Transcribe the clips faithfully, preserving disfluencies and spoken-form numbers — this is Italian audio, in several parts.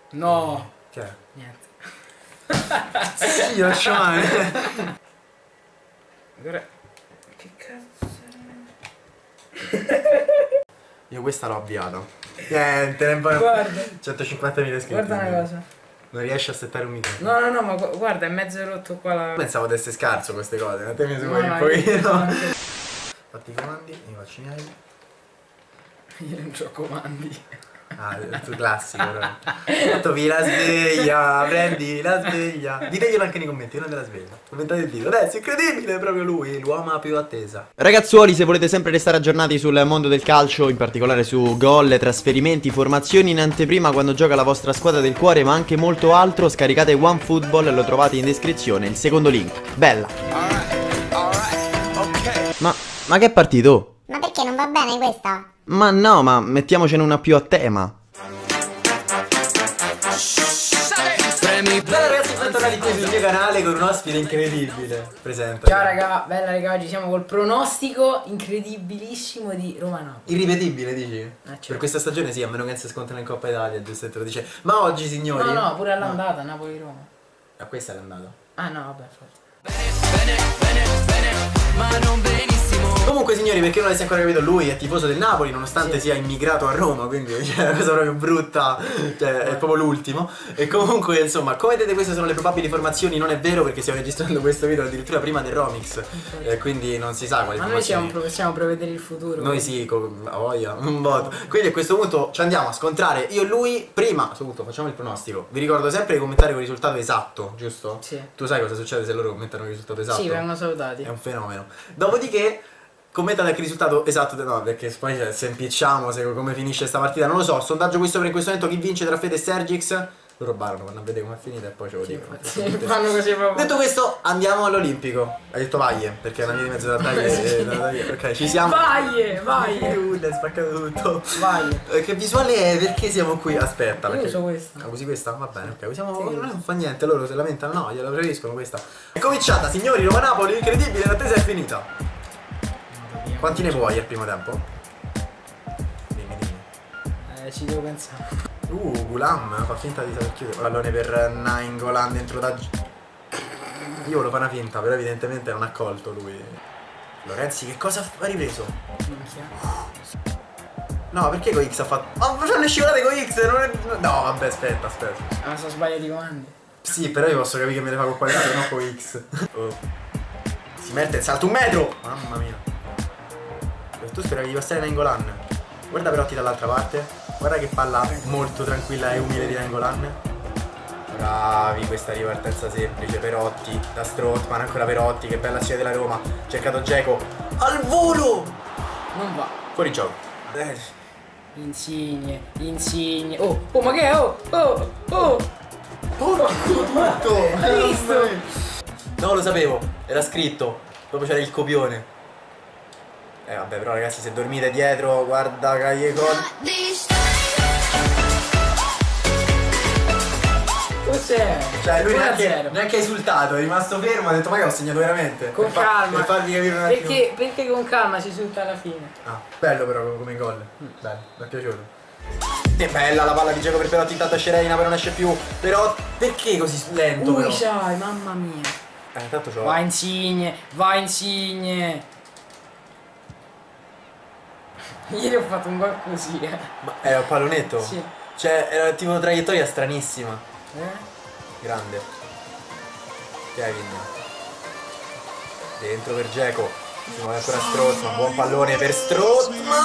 No. Che è? Niente. Sì, lascia male. Allora... Che cazzo è? Io questa l'ho avviata. Niente, ne Guarda. centocinquantamila iscritti. Guarda una cosa. Non riesci a settare un micro. No, no, no, ma gu guarda, è mezzo rotto qua la... Pensavo di essere scarso queste cose, a te mi sembra No, un no, pochino. anche... Fatti i comandi, io faccio i miei. Io non c'ho comandi. Ah, il tuo classico, però. Mettovi la sveglia, prendi la sveglia. Diteglielo anche nei commenti, io non te la sveglia. Commentate il video. Adesso è incredibile, è proprio lui, l'uomo più attesa. Ragazzuoli, se volete sempre restare aggiornati sul mondo del calcio, in particolare su gol, trasferimenti, formazioni in anteprima quando gioca la vostra squadra del cuore, ma anche molto altro, scaricate OneFootball, lo trovate in descrizione, il secondo link. Bella! Alright, alright, okay. Ma, ma che è partito? Ma perché non va bene questa? Ma no, ma mettiamocene una più a tema. Ciao ragazzi, bentornati qui sul mio canale con un ospite incredibile. Presenta. Ciao raga, bella raga, oggi siamo col pronostico incredibilissimo di Roma-Napoli. Irripetibile, dici? Eh, certo. Per questa stagione sì, a meno che non si scontrano in Coppa Italia, giusto? Te lo dice. Ma oggi, signori. No, no, pure all'andata, Napoli-Roma. Ah, questa è l'andata. Ah no, vabbè, forza. Bene, bene, bene, ma non benissimo. Comunque signori, perché non l'avete ancora capito, lui è tifoso del Napoli nonostante sì. sia immigrato a Roma, quindi cioè, è una cosa proprio brutta, cioè è proprio l'ultimo. E comunque insomma, come vedete queste sono le probabili formazioni, non è vero perché stiamo registrando questo video addirittura prima del Romix, eh, quindi non si sa quali Ma noi formazioni. siamo, possiamo prevedere il futuro. Noi sì, con la voglia, un botto. Quindi a questo punto ci andiamo a scontrare io e lui. Prima, a questo punto facciamo il pronostico. Vi ricordo sempre di commentare con il risultato esatto, giusto? Sì. Tu sai cosa succede se loro commentano il risultato esatto? Sì, vengono salutati. È un fenomeno. Dopodiché commentate anche il risultato esatto, no, perché poi cioè, se impicciamo, se come finisce sta partita, non lo so. Sondaggio qui sopra in questo momento, chi vince tra Fede e Sergix? Loro barano, vanno a vedere com'è finita e poi ce lo Sì, dicono. sì, fanno così proprio. Detto questo, andiamo all'Olimpico. Hai detto Vaglie, perché è una via di mezzo da tagliare. Ok, ci siamo. Vai, vai. Uh, è spaccato tutto. Vai. Eh, Che visuale è? Perché siamo qui? Aspetta, Io perché... uso questa. Ah, usi questa? Va bene, ok. Usiamo... Sì. Non fa niente, loro se lamentano. No, gliela preferiscono questa. È cominciata, signori, Roma-Napoli, incredibile, l'attesa è finita. Quanti ne vuoi al primo tempo? Dimmi, dimmi. Eh, ci devo pensare. Uh, Gulam fa finta di saper chiudere. Pallone per Nainggolan dentro da... Io volevo fare una finta, però evidentemente non ha colto lui. Lorenzi, che cosa ha ripreso? No, perché con X ha fatto... Ma oh, fanno scivolate con X, non è... No, vabbè, aspetta, aspetta. Ah, sono sbagliati i comandi. Sì, però io posso capire che me le fa con qualità, non con X. Oh. Si mette il salto un metro! Mamma mia. Tu speravi di passare Nainggolan. Guarda Perotti dall'altra parte. Guarda che palla molto tranquilla e umile di Nainggolan. Bravi, questa ripartenza semplice. Perotti da Strootman, ancora Perotti, che bella sfida della Roma. Cercato Dzeko al volo. Non va. Fuori gioco. Eh. Insigne, insigne. Oh, oh, ma che è? Oh, oh, oh. Porco tutto. Hai visto? No, lo sapevo, era scritto. Proprio c'era il copione. Eh vabbè, però ragazzi, se dormite dietro, guarda Callejon. Cos'è? Cioè lui neanche, zero. neanche esultato, è rimasto fermo, ha detto ma che ho segnato veramente. Con per fa- calma. Per farvi capire un attimo. Perché, perché con calma si risulta alla fine. Ah, bello però come gol. Bello, mi è piaciuto. Che bella la palla di Dzeko per Perotti, intanto esce Reina, però non esce più. Però perché così lento Ui, però? sai, mamma mia. Eh, intanto c'ho. Vai Insigne, vai Insigne. Ieri ho fatto un gol così, eh. Ma è un pallonetto? Sì. Cioè, era tipo una traiettoria stranissima. Eh? Grande. Kevin. Dentro per Dzeko. Si muove ancora Strootman, buon pallone per Strootman.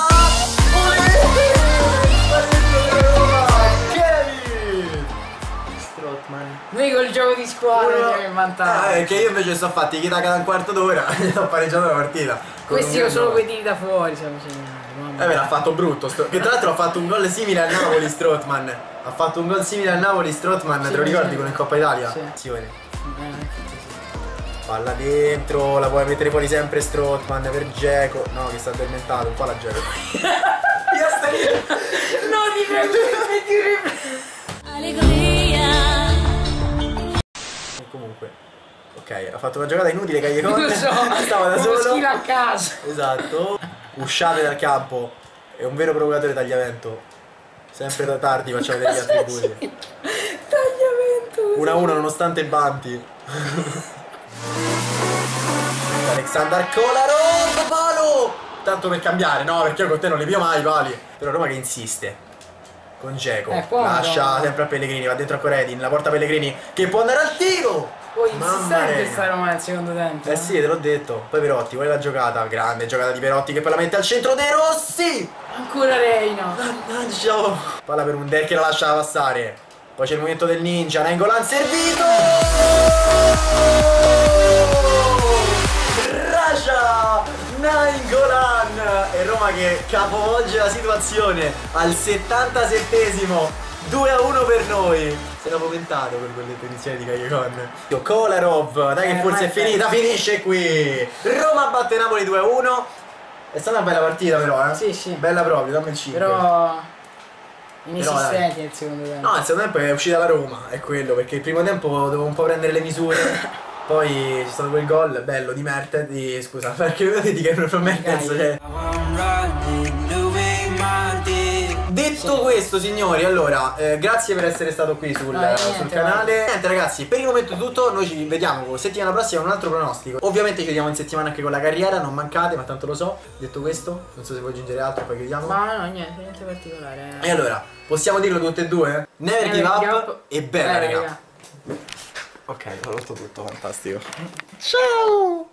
Kevin! Strootman. Noi col gioco di squadra Uno. andiamo in vantaggio. Ah, perché io invece sto fatti chi tacca da un quarto d'ora e ho pareggiato la partita. Con Questi un io solo gol. quei tiri da fuori siamo segnati. Mamma Eh beh, mia. l'ha fatto brutto. Stro- Che tra l'altro ha fatto un gol simile al Napoli Strootman. Ha fatto un gol simile al Napoli Strootman, Sì, te lo ricordi sì. con il Coppa Italia? Sì. Sì, vedi. Eh, Palla dentro, la puoi mettere fuori sempre Strootman per Dzeko. No, che sta addormentato, un po' la Dzeko. Io stai... no, ti prego, metti E comunque, ok, ha fatto una giocata inutile Callejon. Non so, stava da uno solo. schilo a caso. Esatto. Usciate dal campo. È un vero provocatore tagliavento. Sempre da tardi facciamo vedere gli attributi. uno a uno nonostante il Banti. Alexander Kolarov, palo! Tanto per cambiare, no, perché io con te non li pio mai i pali. Però Roma che insiste. Con Dzeko. Eh, qua lascia no. sempre a Pellegrini, va dentro ancora Edin, la porta Pellegrini che può andare al tiro. Poi Mamma insistente mia. sta Roma nel secondo tempo. Eh sì, te l'ho detto. Poi Perotti, vuole la giocata. Grande giocata di Perotti che poi la mette al centro dei Rossi. Ancora Reina. Mannaggia. Palla per un Der che la lascia passare. Poi c'è il movimento del ninja. Nainggolan servito. Raja Nainggolan. E Roma che capovolge la situazione al settantasettesimo. due a uno per noi. Si era fomentato per quelle punizioni di Callejon. Kolarov, dai che Eh, forse è ormai è finita, finisce qui. Roma batte Napoli due a uno. È stata una bella partita però, eh. Sì, sì. Bella proprio, dammi il cinque. Però Però, inesistenti nel secondo tempo. No, il secondo tempo è uscita la Roma, è quello, perché il primo tempo dovevo un po' prendere le misure. Poi c'è stato quel gol bello di Mertens, di scusa, perché vedi che proprio Mertens, cioè. Detto questo, signori, allora, eh, grazie per essere stato qui sul, No, niente, sul canale. Niente ragazzi, per il momento è tutto, noi ci vediamo settimana prossima con un altro pronostico. Ovviamente ci vediamo in settimana anche con la carriera, non mancate, ma tanto lo so. Detto questo, non so se vuoi aggiungere altro, poi chiudiamo. Ma no, niente, niente particolare. E allora, possiamo dirlo tutte e due? Never, give up, up e bella, Eh, raga. raga. Ok, ho rotto tutto, fantastico. Ciao!